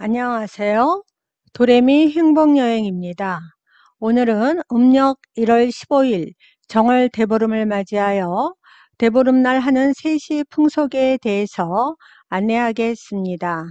안녕하세요. 도레미 행복여행입니다. 오늘은 음력 1월 15일 정월 대보름을 맞이하여 대보름날 하는 3시 풍속에 대해서 안내하겠습니다.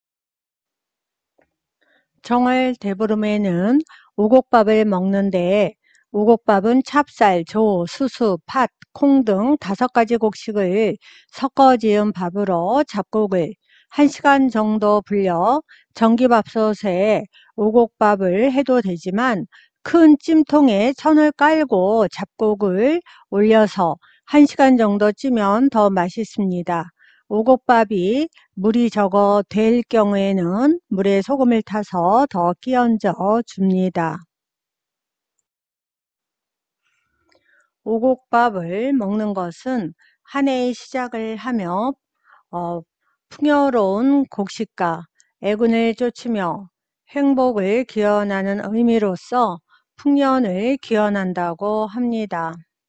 정월 대보름에는 오곡밥을 먹는데 오곡밥은 찹쌀, 조, 수수, 팥, 콩 등 5가지 곡식을 섞어 지은 밥으로 잡곡을 1시간 정도 불려 전기밥솥에 오곡밥을 해도 되지만 큰 찜통에 천을 깔고 잡곡을 올려서 1시간 정도 찌면 더 맛있습니다. 오곡밥이 물이 적어 될 경우에는 물에 소금을 타서 더 끼얹어 줍니다. 오곡밥을 먹는 것은 한 해의 시작을 하며 풍요로운 곡식과 애군을 쫓으며 행복을 기원하는 의미로서 풍년을 기원한다고 합니다.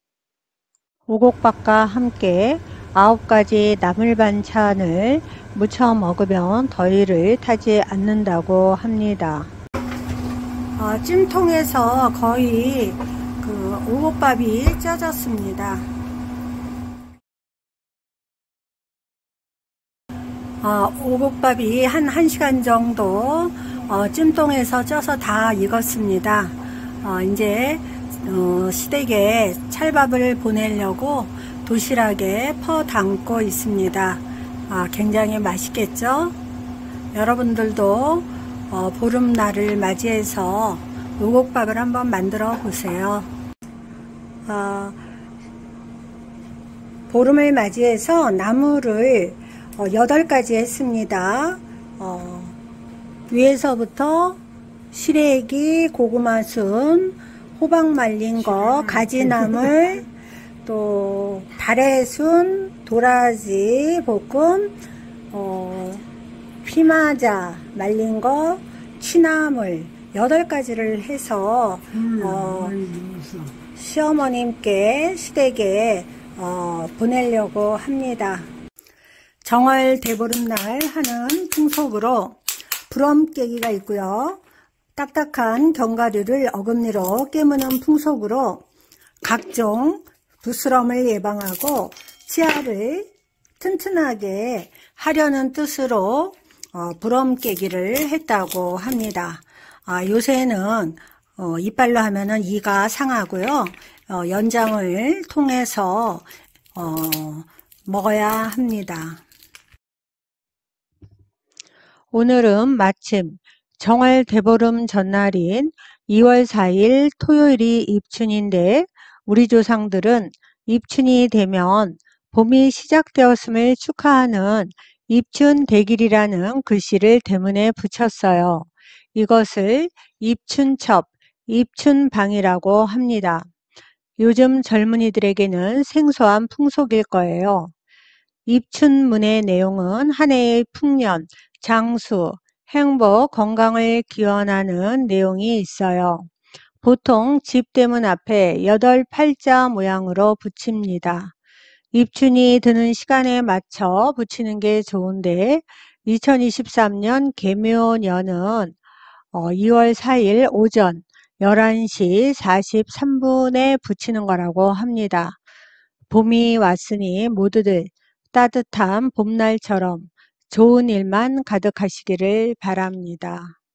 오곡밥과 함께 9가지 나물 반찬을 무쳐 먹으면 더위를 타지 않는다고 합니다. 찜통에서 거의 오곡밥이 쪄졌습니다. 오곡밥이 한 1시간 정도 찜통에서 쪄서 다 익었습니다. 이제 시댁에 찰밥을 보내려고 도시락에 퍼 담고 있습니다. 굉장히 맛있겠죠? 여러분들도 보름날을 맞이해서 오곡밥을 한번 만들어 보세요. 보름을 맞이해서 나물을 8가지 했습니다. 위에서부터 시래기, 고구마순, 호박 말린 거, 가지나물, 또 달래순, 도라지 볶음, 피마자 말린 거, 취나물 8가지를 해서 시어머님께 시댁에 보내려고 합니다. 정월 대보름날 하는 풍속으로 부럼 깨기가 있고요. 딱딱한 견과류를 어금니로 깨무는 풍속으로 각종 부스럼을 예방하고 치아를 튼튼하게 하려는 뜻으로 부럼 깨기를 했다고 합니다. 요새는 이빨로 하면은 이가 상하고요. 연장을 통해서 먹어야 합니다. 오늘은 마침 정월 대보름 전날인 2월 4일 토요일이 입춘인데 우리 조상들은 입춘이 되면 봄이 시작되었음을 축하하는 입춘대길이라는 글씨를 대문에 붙였어요. 이것을 입춘첩, 입춘방이라고 합니다. 요즘 젊은이들에게는 생소한 풍속일 거예요. 입춘문의 내용은 한 해의 풍년, 장수, 행복, 건강을 기원하는 내용이 있어요. 보통 집 대문 앞에 8팔자 모양으로 붙입니다. 입춘이 드는 시간에 맞춰 붙이는 게 좋은데 2023년 개묘년은 2월 4일 오전 11시 43분에 붙이는 거라고 합니다. 봄이 왔으니 모두들 따뜻한 봄날처럼 좋은 일만 가득하시기를 바랍니다.